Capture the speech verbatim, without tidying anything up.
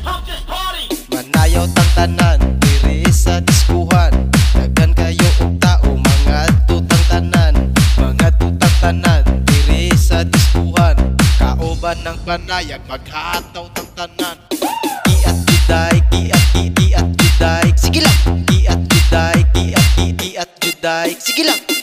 Manayaw tang tanan diri sa diskuhan. Daghan kayo og tao mga tutang tanan, mga tutang tanan diri sa diskuhan. Kauban ng panayag maghataw tang tanan. Giat juday, giat giat juday. Sige lang. Giat juday, giat giat juday. Sige lang.